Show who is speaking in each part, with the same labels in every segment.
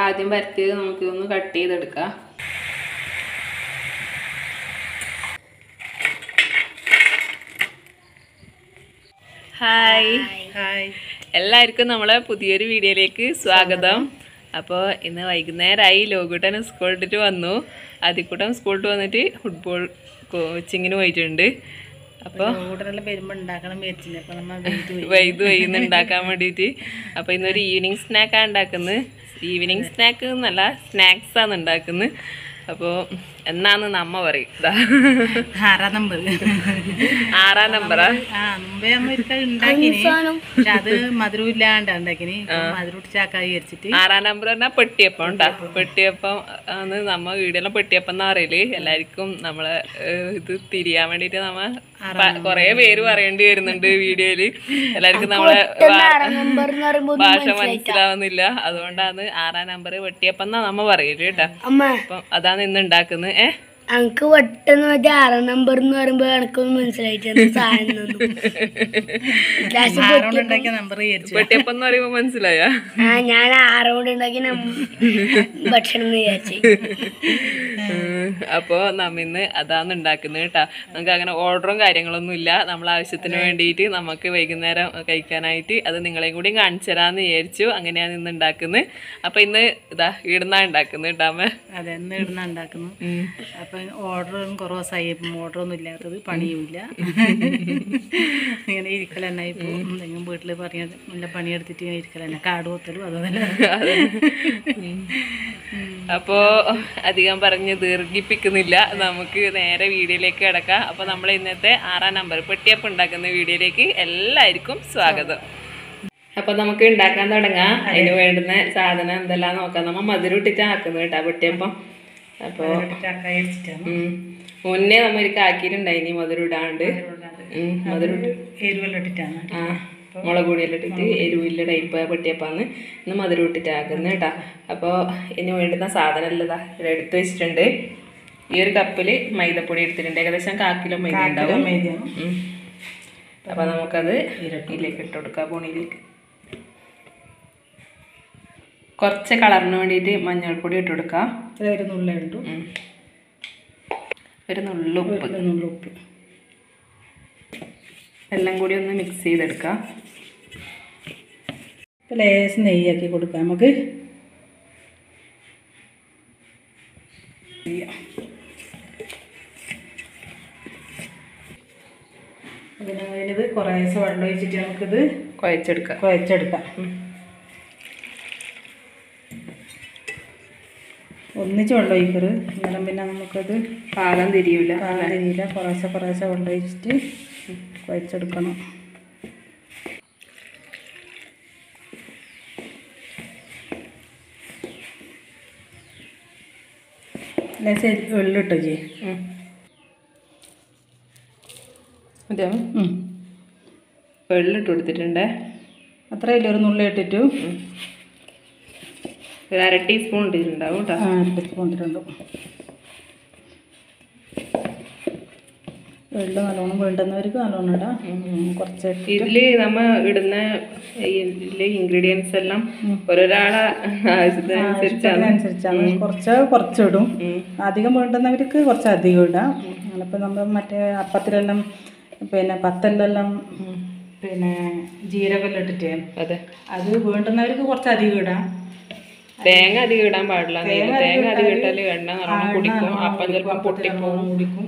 Speaker 1: ആദ്യം പരത്തിയത് നമുക്ക് ഒന്ന് കട്ട് ചെയ്തെടുക്കാം. ഹായ് ഹായ് എല്ലാവർക്കും നമ്മളെ പുതിയൊരു വീഡിയോയിലേക്ക് സ്വാഗതം. അപ്പോൾ ഇന്ന് വൈകുന്നേരമായി. ലോകൂട്ടൻ സ്കൂളിട്ട് വന്നു. അതിക്കൂട്ടം സ്കൂളിട്ട് വന്നിട്ട് ഫുട്ബോൾ കോച്ചിങ്ങിന് പോയിട്ടുണ്ട്. അപ്പോൾ വൈദ്യു വൈകുന്ന ഉണ്ടാക്കാൻ വേണ്ടിയിട്ട്. അപ്പോൾ ഇന്നൊരു ഈവനിങ് സ്നാക്കാണ് ഉണ്ടാക്കുന്നത്. ഈവനിങ് സ്നാക്ക് എന്നല്ല, സ്നാക്സാണ് ഉണ്ടാക്കുന്നത്. അപ്പോൾ എന്നാന്ന് നമ്മ പറയും.
Speaker 2: 6 നമ്പർ
Speaker 1: 6 നമ്പറാ.
Speaker 2: അത് മധുരം ഇല്ലാണ്ട് ഉണ്ടാക്കിന്. മധുരം ചാക്കായി വിചാരിച്ചിട്ട്
Speaker 1: 6 നമ്പർ പറഞ്ഞാൽ പെട്ടിയപ്പം ഉണ്ടാ. പെട്ടിയപ്പം ആണ് നമ്മ വീടെല്ലാം പെട്ടിയപ്പം എന്നാ പറയല്. എല്ലാവർക്കും നമ്മളെ ഇത് തിരിയാൻ വേണ്ടിട്ട് നമ്മ കൊറേ പേര് പറയേണ്ടി വരുന്നുണ്ട് വീഡിയോയില്. എല്ലാവർക്കും നമ്മളെ ഭാഷ മനസ്സിലാവുന്നില്ല. അതുകൊണ്ടാണ് 6 നമ്പർ പെട്ടിയപ്പം എന്നാ നമ്മ പറയല് കേട്ടാ. അപ്പം അതാണ് ഇന്ന് ഉണ്ടാക്കുന്നത്.
Speaker 3: എനിക്ക് പെട്ടെന്ന് 6 നമ്പർ എന്ന് പറയുമ്പോ എനിക്കൊന്നും മനസ്സിലായിട്ട്
Speaker 1: പെട്ടിയപ്പം എന്ന് പറയുമ്പോ മനസ്സിലായ
Speaker 3: ഞാൻ 6 കൊണ്ട് ഉണ്ടാക്കി ഭക്ഷണം വിചാരിച്ചു.
Speaker 1: അപ്പൊ നമ്മിന്ന് അതാണ് ഉണ്ടാക്കുന്നത് കേട്ടാ. നമുക്ക് അങ്ങനെ ഓർഡറും കാര്യങ്ങളൊന്നും ഇല്ല. നമ്മളെ ആവശ്യത്തിന് വേണ്ടിയിട്ട് നമുക്ക് വൈകുന്നേരം കഴിക്കാനായിട്ട് അത് നിങ്ങളെയും കൂടി കാണിച്ചു തരാന്ന് വിചാരിച്ചു. അങ്ങനെയാണ് ഇന്ന് ഉണ്ടാക്കുന്നത്. അപ്പൊ ഇന്ന് ഇതാ ഇടുന്ന ഉണ്ടാക്കുന്നത് കേട്ടാ.
Speaker 2: അതെ, ഇന്ന് ഇടുന്ന ഉണ്ടാക്കുന്നു. അപ്പൊ ഓർഡറും കുറവ് ദിവസമായി. ഓർഡറൊന്നും ഇല്ലാത്തത്, പണിയുമില്ല. ഇങ്ങനെ ഇരിക്കൽ തന്നെ ഇപ്പോൾ എന്തെങ്കിലും വീട്ടിൽ നല്ല പണിയെടുത്തിട്ട് ഇങ്ങനെ ഇരിക്കൽ തന്നെ. കാട് കൊത്തലും അതുപോലെ.
Speaker 1: അപ്പോ അധികം പറഞ്ഞ് ദീർഘിപ്പിക്കുന്നില്ല, നമുക്ക് നേരെ വീഡിയോയിലേക്ക് കിടക്കാം. അപ്പോൾ നമ്മൾ ഇന്നത്തെ 6 നമ്പർ പെട്ടിയപ്പം ഉണ്ടാക്കുന്ന വീഡിയോയിലേക്ക് എല്ലാവർക്കും സ്വാഗതം. അപ്പൊ നമുക്ക് ഉണ്ടാക്കാൻ തുടങ്ങാം. അതിന് വേണ്ടുന്ന സാധനം എന്തെല്ലാം നോക്കാം. നമ്മ മധുരം ഇട്ടിട്ടാണ് ആക്കുന്നത് കേട്ടാ പെട്ടിയപ്പം. അപ്പൊ മുന്നേ നമ്മ ഒരിക്കൽ ആക്കിയിട്ടുണ്ടായിനി മധുരം ഇടാണ്ട്. മധുരം
Speaker 2: എരിവെല്ലാം ഇട്ടിട്ടാണ്.
Speaker 1: മുളക് പൊടിയെല്ലാം ഇട്ടിട്ട് എരിവില്ല ടൈപ്പ് പെട്ടിയപ്പാന്ന് ഇന്ന് മധുരം ഇട്ടിട്ട് ആക്കുന്നത് കേട്ടാ. അപ്പോൾ ഇനി വേണ്ടുന്ന സാധനം എല്ലാം ഇവിടെ എടുത്ത് വെച്ചിട്ടുണ്ട്. ഈ ഒരു കപ്പിൽ മൈദപ്പൊടി എടുത്തിട്ടുണ്ട്. ഏകദേശം 1/4 കിലോ മൈദ ഉണ്ടാവും. അപ്പൊ നമുക്കത് ഇരട്ടിയിലേക്ക് ഇട്ട് കൊടുക്കാം. പൊണിയിലേക്ക് കുറച്ച് കളറിന് വേണ്ടിയിട്ട് മഞ്ഞൾപ്പൊടി ഇട്ട് കൊടുക്കാം.
Speaker 2: ഒരു നുള്ളുണ്ട്,
Speaker 1: ഒരു നുള്ളുപ്പ്. എല്ലാം കൂടി ഒന്ന് മിക്സ് ചെയ്തെടുക്കാം.
Speaker 2: ലേശം നെയ്യാക്കി കൊടുക്കാം നമുക്ക്. പിന്നെ അതിനിത് കുറേശ്ശെ വെള്ളം ഒഴിച്ചിട്ട് നമുക്കിത് കുഴച്ചെടുക്കാം. ഒന്നിച്ച് വെള്ളം ഒഴിക്കരുത്, എന്നാലും പിന്നെ നമുക്കത്
Speaker 1: പാകം തിരിയില്ല.
Speaker 2: കുറേശ്ശെ വെള്ളം ഒഴിച്ചിട്ട് കുഴച്ചെടുക്കണം. ലേശം വെള്ളിട്ടോ
Speaker 1: വെള്ളിട്ട് കൊടുത്തിട്ടുണ്ട്.
Speaker 2: അത്രയില്ല, ഒരു നുള്ളി ഇട്ടിട്ടു
Speaker 1: ഒരു 1/2 ടീസ്പൂൺ ഇട്ടിട്ടുണ്ടാവും കേട്ടോ.
Speaker 2: 1/2 ടീസ്പൂൺ ഇട്ടിട്ടുണ്ട്. വെള്ളം നല്ലോണം വേണ്ടുന്നവർക്ക് നല്ലോണം ഇടാം. കുറച്ച്
Speaker 1: ഇതില് നമ്മ ഇടുന്ന ഇൻഗ്രീഡിയൻസ് എല്ലാം ഓരോരാളെ
Speaker 2: ആവശ്യത്തിനനുസരിച്ചാണ്. കുറച്ചിടും. അധികം വേണ്ടുന്നവർക്ക് കുറച്ച് അധികം ഇടാം. അതിപ്പോൾ നമ്മൾ മറ്റേ അപ്പത്തിലെല്ലാം പിന്നെ പത്തലെല്ലാം പിന്നെ ജീരകമെല്ലാം ഇട്ടിട്ട് അത് വേണ്ടുന്നവർക്ക് കുറച്ച് അധികം ഇടാം.
Speaker 1: തേങ്ങ അധികം ഇടാൻ പാടില്ല. തേങ്ങ അധികം ഇട്ടാല് എണ്ണ നല്ലോണം കുടിക്കും. അപ്പം ചിലപ്പോൾ പൊട്ടിപ്പോകും.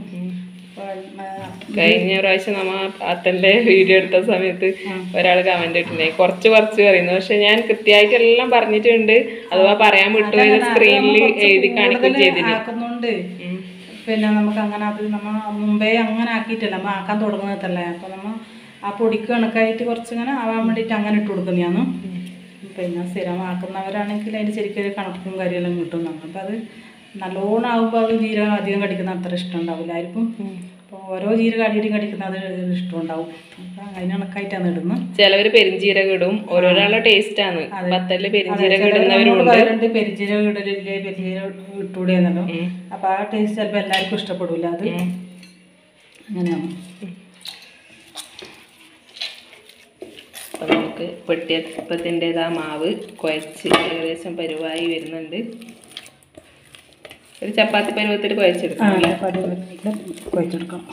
Speaker 1: കഴിഞ്ഞ പ്രാവശ്യം നമ്മ അത്തന്റെ വീഡിയോ എടുത്ത സമയത്ത് ഒരാൾ കമന്റ് ഇട്ടിട്ടുണ്ടായി കുറച്ച് പറയുന്നു. പക്ഷെ ഞാൻ കൃത്യമായിട്ട് എല്ലാം പറഞ്ഞിട്ടുണ്ട്. അഥവാ പറയാൻ വിട്ടുപോയത് സ്ക്രീനിൽ എഴുതി കാണിക്കുകയും ചെയ്തിട്ടുണ്ട്.
Speaker 2: പിന്നെ നമുക്ക് അങ്ങനെ അത് നമ്മൾ മുമ്പേ അങ്ങനെ ആക്കിയിട്ടല്ല, നമ്മൾ ആക്കാൻ തുടങ്ങുന്നതല്ലേ. അപ്പോൾ നമ്മൾ ആ പൊടിക്ക് കണക്കായിട്ട് കുറച്ചിങ്ങനെ ആവാൻ വേണ്ടിയിട്ട് അങ്ങനെ ഇട്ട് കൊടുക്കുന്നതാണ്. പിന്നെ സ്ഥിരമാക്കുന്നവരാണെങ്കിൽ അതിൻ്റെ ശരിക്കും കണക്കും കാര്യമെല്ലാം കിട്ടും. നമുക്കത് നല്ലോണം ആകുമ്പോൾ അത് ജീരകം അധികം കടിക്കുന്ന അത്ര ഇഷ്ടം ഉണ്ടാവില്ല ആയിരിക്കും. അപ്പോൾ ഓരോ ജീരകം അടിയും കടിക്കുന്നത് ഇഷ്ടം ഉണ്ടാവും. അപ്പം അതിന് കണക്കായിട്ടാണ് ഇടുന്നത്.
Speaker 1: ചിലവർ പെരിഞ്ചീരകം ഇടും. ഓരോരാളുടെ ടേസ്റ്റ് ആണ്. പത്തല് പെരിഞ്ചീരകം ഇടുന്നവരുണ്ട്.
Speaker 2: പെരിഞ്ചീരകം ഇടലില്ലേ, പെരിഞ്ചീരകം ഇട്ടുകൂടെ എന്നല്ലോ. അപ്പം ആ ടേസ്റ്റ് ചിലപ്പോൾ എല്ലാവർക്കും ഇഷ്ടപ്പെടില്ല. അത് അങ്ങനെയാണ്.
Speaker 1: നമുക്ക് നമുക്ക് പെട്ടിയപ്പത്തിൻ്റെതാ മാവ് കുഴച്ച് ഏകദേശം പരുവായി വരുന്നുണ്ട്. ഒരു ചപ്പാത്തി പരുവത്തിൽ കുഴച്ചെടുക്കാം.
Speaker 2: കുഴച്ചെടുക്കാം.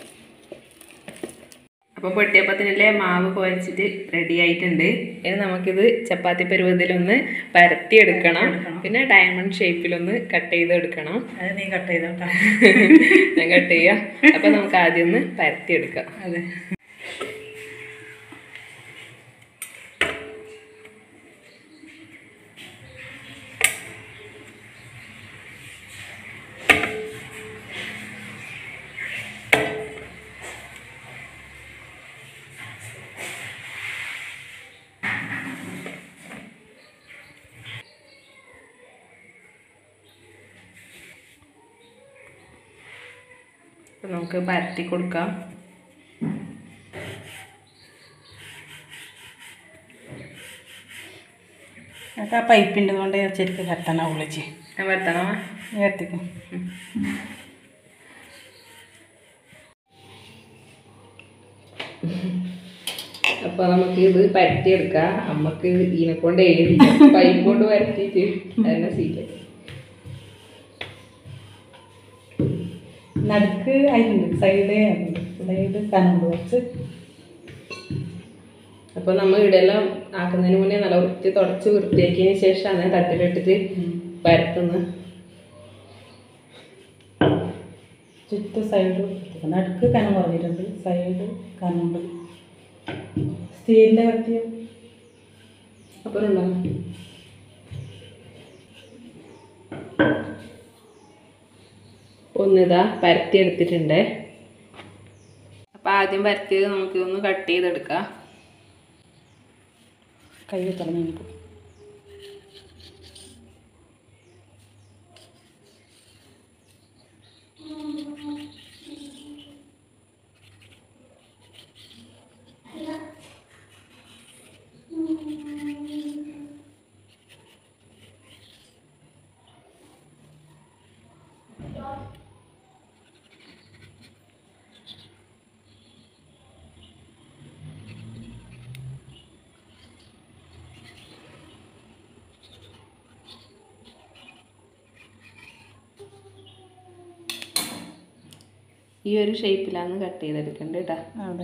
Speaker 1: അപ്പോൾ പെട്ടിയപ്പത്തിൻ്റെ മാവ് കുഴച്ചിട്ട് റെഡി ആയിട്ടുണ്ട്. ഇനി നമുക്കിത് ചപ്പാത്തി പരുവത്തിലൊന്ന് പരത്തിയെടുക്കണം. പിന്നെ ഡയമണ്ട് ഷേപ്പിലൊന്ന് കട്ട് ചെയ്തെടുക്കണം.
Speaker 2: അത് നീ കട്ട് ചെയ്തോട്ടാ.
Speaker 1: ഞാൻ കട്ട് ചെയ്യാം. അപ്പോൾ നമുക്ക് ആദ്യം ഒന്ന് പരത്തിയെടുക്കാം.
Speaker 2: അതെ.
Speaker 1: അപ്പോൾ നമുക്ക് പരത്തി കൊടുക്കാം.
Speaker 2: ആ പൈപ്പിൻ്റെ കൊണ്ട് ശരിക്കും പരത്തണ വിളിച്ച്
Speaker 1: ഞാൻ പരത്തണോ?
Speaker 2: പരത്തിക്കും.
Speaker 1: അപ്പോൾ നമുക്ക് ഇത് പരത്തിയെടുക്കാം. നമുക്ക് ഇതിനെ കൊണ്ട് പൈപ്പ് കൊണ്ട് പരത്തിയിട്ട് അതിനെ സീറ്റ്
Speaker 2: നടുക്ക് അതിലുണ്ട്, സൈഡ് കനുണ്ട് കുറച്ച്.
Speaker 1: അപ്പോൾ നമ്മൾ ഇവിടെയെല്ലാം ആക്കുന്നതിന് മുന്നേ നല്ല തുടച്ച് വൃത്തിയാക്കിയതിന് ശേഷമാണ് തട്ടിലിട്ടിട്ട് പരത്തുന്നത്.
Speaker 2: ചുറ്റും സൈഡ് നടുക്ക് കനം കുറഞ്ഞിട്ടുണ്ട്, സൈഡ് കനുണ്ട്. സ്റ്റീലിൻ്റെ കത്തിയോ
Speaker 1: അപ്പോൾ ഉണ്ടോ? ഒന്നിതാ പരത്തി എടുത്തിട്ടുണ്ട്. അപ്പോൾ ആദ്യം പരത്തിയത് നമുക്ക് ഒന്ന് കട്ട് ചെയ്തെടുക്കാം.
Speaker 2: കൈ തുറന്നു.
Speaker 1: ഈ ഒരു ഷേപ്പിലാണ് കട്ട് ചെയ്തെടുക്കേണ്ടത് കേട്ടോ.
Speaker 2: അതെ.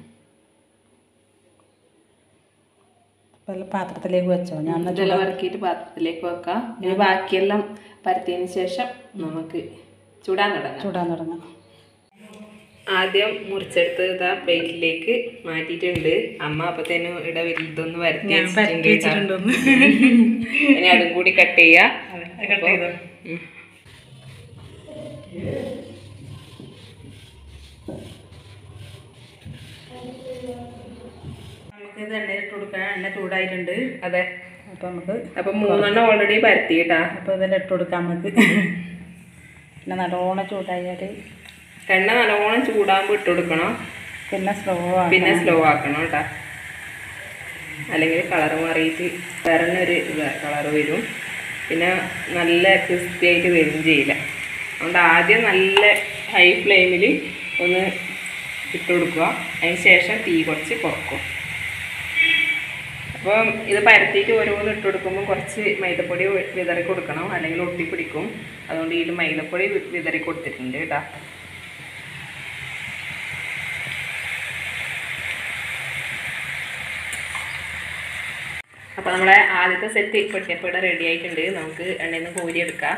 Speaker 2: പാത്രത്തിലേക്ക് വെച്ചോ? ഞാൻ
Speaker 1: ഇതെല്ലാം വറക്കിയിട്ട് പാത്രത്തിലേക്ക് വെക്കാം. ഇനി ബാക്കിയെല്ലാം പരത്തിയതിന് ശേഷം നമുക്ക് ചൂടാൻ തുടങ്ങാം. ആദ്യം മുറിച്ചെടുത്ത് ഇതാ പ്ലേറ്റിലേക്ക് മാറ്റിയിട്ടുണ്ട്. അമ്മ അപ്പത്തേനും ഇവിടെ വലുതൊന്ന് വരത്തി വെച്ചിട്ടുണ്ട്. ഇനി അതും കൂടി കട്ട് ചെയ്യാം.
Speaker 2: ഇത് എണ്ണയിലിട്ട് കൊടുക്കാൻ. എണ്ണ ചൂടായിട്ടുണ്ട്.
Speaker 1: അതെ.
Speaker 2: അപ്പം
Speaker 1: 3 ഓൾറെഡി പരത്തി കേട്ടാ.
Speaker 2: അപ്പോൾ ഇതെല്ലാം ഇട്ട് കൊടുക്കാം നമുക്ക്. പിന്നെ നല്ലോണം ചൂടായാൽ
Speaker 1: എണ്ണ നല്ലോണം ചൂടാകുമ്പോൾ ഇട്ട് കൊടുക്കണം.
Speaker 2: പിന്നെ സ്ലോ
Speaker 1: ആക്കണം കേട്ടാ. അല്ലെങ്കിൽ കളർ മാറിയിട്ട് വേറൊരു കളർ വരും. പിന്നെ നല്ല ക്രിസ്പി ആയിട്ട് വരും ചെയ്യില്ല. അതുകൊണ്ട് ആദ്യം നല്ല ഹൈ ഫ്ലെയിമിൽ ഒന്ന് ഇട്ട് കൊടുക്കുക. അതിന് ശേഷം തീ കുറച്ച് കുറക്കും. അപ്പം ഇത് പരത്തിയിട്ട് ഓരോന്ന് ഇട്ട് കൊടുക്കുമ്പോൾ കുറച്ച് മൈദപ്പൊടി വിതറി കൊടുക്കണം, അല്ലെങ്കിൽ ഒട്ടിപ്പിടിക്കും. അതുകൊണ്ട് ഇതിൽ മൈദപ്പൊടി വിതറി കൊടുത്തിട്ടുണ്ട് കേട്ടോ. അപ്പോൾ നമ്മളെ ആദ്യത്തെ സെറ്റ് പെട്ടിയപ്പയുടെ റെഡി ആയിട്ടുണ്ട്. നമുക്ക് എണ്ണയിൽ നിന്ന് കോരിയെടുക്കാം.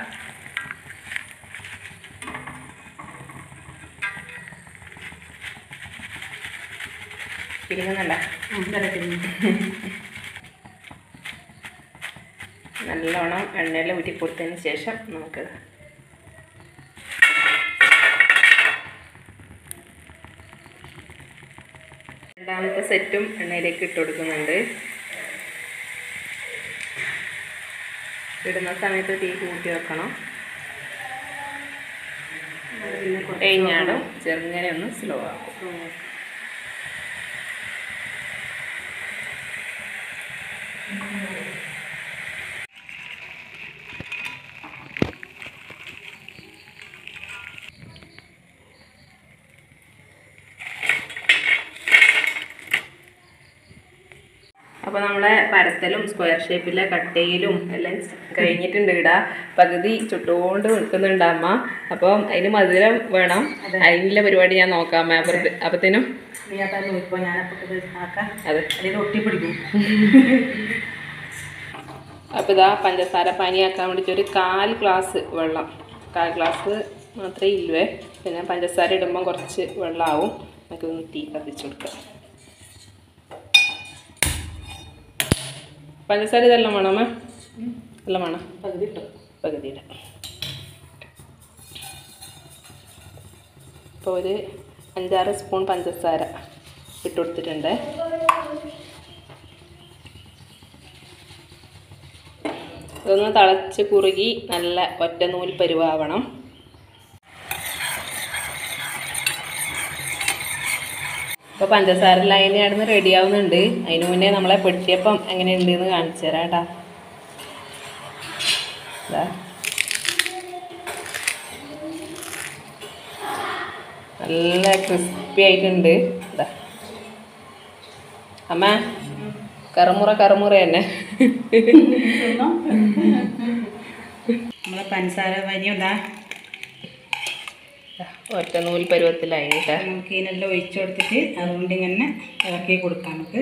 Speaker 1: പിരിങ്ങുന്നുണ്ട നല്ലോണം എണ്ണയിൽ ഊറ്റി കൊടുത്തതിന് ശേഷം നമുക്ക് രണ്ടാമത്തെ സെറ്റും എണ്ണയിലേക്ക് ഇട്ട് കൊടുക്കുന്നുണ്ട്. ഇടുന്ന സമയത്ത് തീ കൂട്ടി വെക്കണം. കഴിഞ്ഞാടും ചെറുങ്ങനെ ഒന്ന് സ്ലോ ആക്കും. അപ്പോൾ നമ്മളെ പരത്തലും സ്ക്വയർ ഷേപ്പിലെ കട്ടയിലും എല്ലാം കഴിഞ്ഞിട്ടുണ്ട്. ഇടാ പകുതി ചുട്ടുകൊണ്ട് നിൽക്കുന്നുണ്ട് അമ്മ. അപ്പം അതിന് മധുരം വേണം. അതിനുള്ള പരിപാടി ഞാൻ നോക്കാം. അപ്പത്തേനും അതെ
Speaker 2: ഒട്ടിപ്പിടിക്കും.
Speaker 1: അപ്പോൾ ഇതാ പഞ്ചസാര പാനിയാക്കാൻ വേണ്ടിയിട്ട് ഒരു 1/4 ഗ്ലാസ് വെള്ളം, 1/4 ഗ്ലാസ് മാത്രമേ ഇല്ലുവേ. പിന്നെ പഞ്ചസാര ഇടുമ്പം കുറച്ച് വെള്ളമാവും. നമുക്കൊന്ന് തീ കത്തിച്ച് കൊടുക്കാം. പഞ്ചസാര ഇതെല്ലാം വേണം അമ്മ? എല്ലാം വേണം. പകുതി ഇട്ടോ, പകുതി ഇടാം. ഇപ്പോൾ ഒരു 5-6 സ്പൂൺ പഞ്ചസാര ഇട്ട് കൊടുത്തിട്ടുണ്ട്. ഇതൊന്ന് തിളച്ച് കുറുകി നല്ല ഒറ്റനൂൽ പരുവാവണം. ഇപ്പോൾ പഞ്ചസാര ലൈൻ ആടുന്ന് റെഡി ആവുന്നുണ്ട്. അതിന് മുന്നേ നമ്മളെ പൊട്ടിയപ്പം എങ്ങനെയുണ്ടെന്ന് കാണിച്ചു തരാം കേട്ടോ. നല്ല ക്രിസ്പി ആയിട്ടുണ്ട്. ഇതാ അമ്മ കറുമുറ തന്നെ.
Speaker 2: നമ്മളെ പഞ്ചസാര വരിയും
Speaker 1: ഒറ്റനൂൽ പരുവത്തിലായിട്ട്
Speaker 2: നമുക്ക് ഇതിനെല്ലാം ഒഴിച്ചു കൊടുത്തിട്ട് അതുകൊണ്ട് ഇങ്ങനെ ഇറക്കി കൊടുക്കാം. നമുക്ക്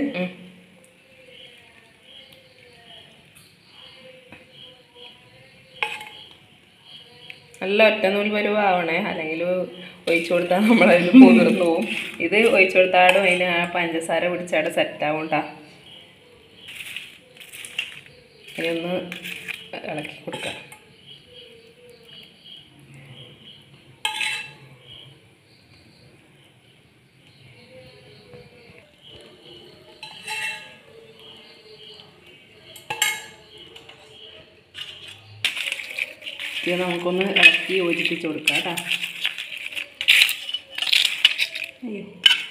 Speaker 1: നല്ല ഒറ്റനൂൽ പരുവാവണേ, അല്ലെങ്കിൽ ഒഴിച്ചു കൊടുത്താൽ നമ്മളതിൽ കുതിർന്നു പോവും. ഇത് ഒഴിച്ചു കൊടുത്താടും അതിന് ആ പഞ്ചസാര പിടിച്ചാട് സെറ്റാവും കേട്ടോ. അതിനൊന്ന് ഇളക്കി കൊടുക്കാം. ഇത് നമുക്കൊന്ന് ഇളക്കി യോജിപ്പിച്ച് കൊടുക്കാം കേട്ടോ.
Speaker 2: അയ്യോ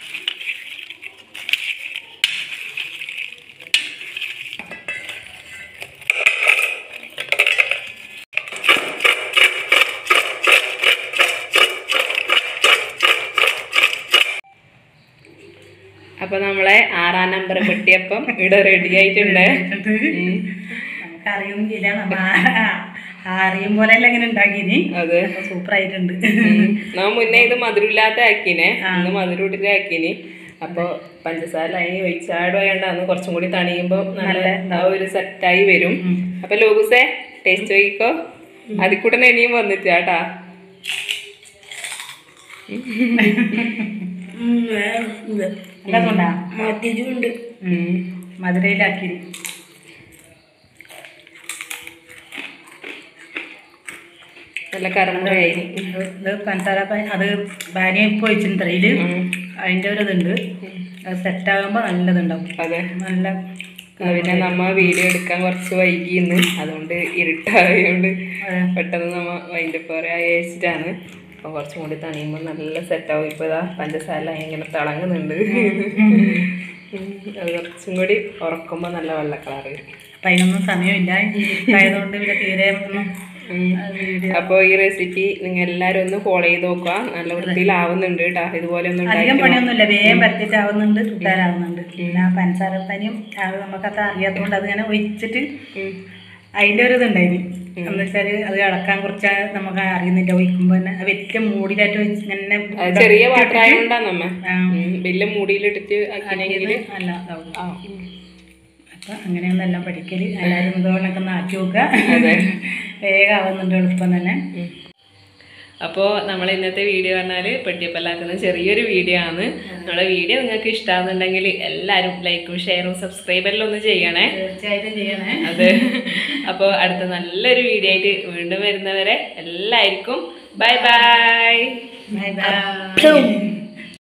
Speaker 1: അപ്പോൾ നമ്മളെ 6-ാം നമ്പർ പെട്ടിയപ്പം ഇവിടെ റെഡി ആയിട്ടുണ്ട്.
Speaker 2: നമുക്കറിയൊന്നുമില്ല, നമ്മ അറിയും പോലെ അല്ല ഇങ്ങനെ ഉണ്ടാക്കിന്.
Speaker 1: അതെ
Speaker 2: സൂപ്പർ ആയിട്ടുണ്ട്.
Speaker 1: നമ്മ മുന്നേ ഇത് മധുരമില്ലാത്ത ആക്കിനെ, ഇന്ന് മധുരം ഇട്ടിട്ട് ആക്കിന്. അപ്പോൾ പഞ്ചസാര അതിന് ഒഴിച്ചാടുമായോണ്ട് അന്ന് കുറച്ചും കൂടി തണിയുമ്പോൾ നല്ല ഒരു സെറ്റായി വരും. അപ്പൊ ലോകുസേ ടേസ്റ്റ് നോക്കിക്കോ. അതിക്കൂട്ടനെ ഇനിയും വന്നിട്ടാട്ടാ.
Speaker 2: മധുരയിലാക്കി
Speaker 1: നല്ല കറമുറയായി.
Speaker 2: ഇത് പഞ്ചസാര അത് ബാനിയ ഇപ്പോൾ ഒഴിച്ചിട്ടുണ്ട് അതിൽ. അതിൻ്റെ ഒരു ഇതുണ്ട്, അത് സെറ്റാകുമ്പോൾ നല്ലതുണ്ടാവും.
Speaker 1: അതെ
Speaker 2: നല്ല.
Speaker 1: പിന്നെ നമ്മ വീഡിയോ എടുക്കാൻ കുറച്ച് വൈകിന്ന്, അതുകൊണ്ട് ഇരുട്ടായതുകൊണ്ട് പെട്ടെന്ന് നമ്മ അതിൻ്റെ പറയാ അയച്ചിട്ടാണ്. അപ്പം കുറച്ചും കൂടി തണിയുമ്പോൾ നല്ല സെറ്റാവും. ഇപ്പോൾ ഇതാ പഞ്ചസാര ഇങ്ങനെ തിളങ്ങുന്നുണ്ട്. അത് കുറച്ചും കൂടി ഉറക്കുമ്പോൾ നല്ല വെള്ള കളർ വരും.
Speaker 2: അപ്പം അതിനൊന്നും സമയമില്ല ആയതുകൊണ്ട് പിന്നെ തീരെ ഒന്നും.
Speaker 1: അപ്പോൾ ഈ റെസിപ്പി നിങ്ങൾ എല്ലാവരും ഒന്ന് ഫോളോ ചെയ്ത് നോക്കുക. നല്ല വൃത്തിയിലാവുന്നുണ്ട് കേട്ടോ. ഇതുപോലെ ഒന്നും
Speaker 2: അധികം പണിയൊന്നുമില്ല, വേഗം പരത്തിട്ടാവുന്നുണ്ട്, ചുട്ടാനാവുന്നുണ്ട്. പിന്നെ ആ പഞ്ചസാര പനിയും അത് നമുക്കത് അറിയാത്തതുകൊണ്ട് അതിങ്ങനെ ഒഴിച്ചിട്ട് അതിൻ്റെ ഒരു ഇതുണ്ടായിരുന്നു. എന്ന് വെച്ചാൽ അത് ഇളക്കാൻ കുറച്ച് നമുക്ക് അറിയുന്നില്ല. ഒഴിക്കുമ്പോൾ തന്നെ വലിയ മൂടിയിലായിട്ട് വെച്ച് ഇങ്ങനെ
Speaker 1: ചെറിയ വാട്ടർ ആയതുകൊണ്ടാ നമ്മ വലിയ മൂടിയിലിട്ടിട്ട് ആക്കിയെങ്കിൽ
Speaker 2: അല്ല അപ്പം അങ്ങനെയൊന്നും എല്ലാം പഠിക്കൽ. എല്ലാവരും ഇതുകൊണ്ടൊക്കെ ഒന്ന് ആക്കി നോക്കുക. വേഗം ആവുന്നുണ്ട്, എളുപ്പം തന്നെ.
Speaker 1: അപ്പോൾ നമ്മൾ ഇന്നത്തെ വീഡിയോ പറഞ്ഞാൽ പെട്ടിയപ്പല്ലാക്കുന്ന ചെറിയൊരു വീഡിയോ ആണ്. നമ്മുടെ വീഡിയോ നിങ്ങൾക്ക് ഇഷ്ടമാകുന്നുണ്ടെങ്കിൽ എല്ലാവരും ലൈക്കും ഷെയറും സബ്സ്ക്രൈബെല്ലാം ഒന്ന് ചെയ്യണേ.
Speaker 2: തീർച്ചയായിട്ടും ചെയ്യണേ.
Speaker 1: അതെ. അപ്പോൾ അടുത്ത നല്ലൊരു വീഡിയോ ആയിട്ട് വീണ്ടും വരുന്നവരെ എല്ലാവർക്കും ബൈ ബൈ.
Speaker 2: Bye bye.